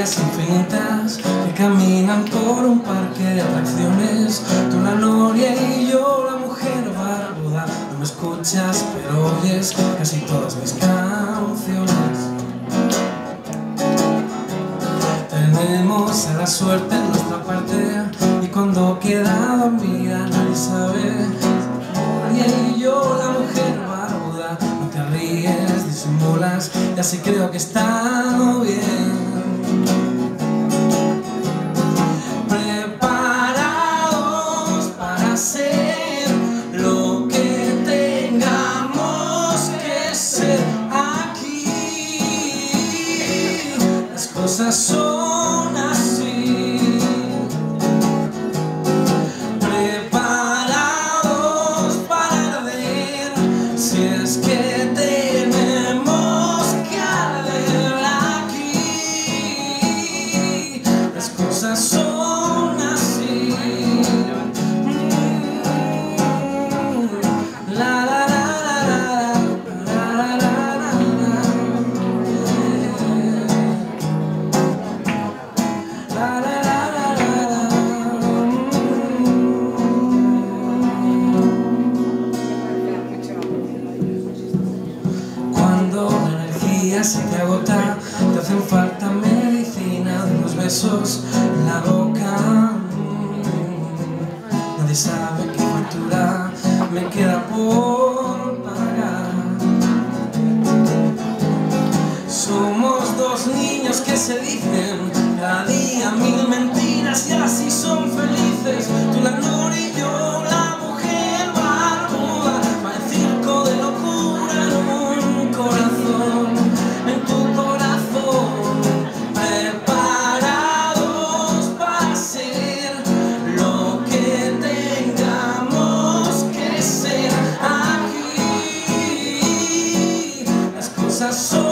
energías infinitas que caminan por un parque de atracciones. Tú la noria y yo la mujer barbuda. No me escuchas pero oyes casi todas mis canciones. Tenemos a la suerte en nuestra parte y cuando queda dormida nadie sabe. Noria y yo la mujer barbuda. No te ríes, disimulas y así creo que está bien. Preparados para hacer lo que tengamos que ser aquí. Las cosas son así. Preparados para arder, si es que tenemos que arder aquí. Las cosas son así. La la la la la la la la. Cuando la energía se te agota, te hacen falta medicina de unos besos en la boca. Nadie sabe qué factura me queda por pagar. Somos dos niños que se dicen cada día mil mentiras y así son felices. Tú la noria y yo la mujer barbuda. Va el circo de locura en un corazón, en tu corazón. Preparados para ser lo que tengamos que ser aquí. Las cosas son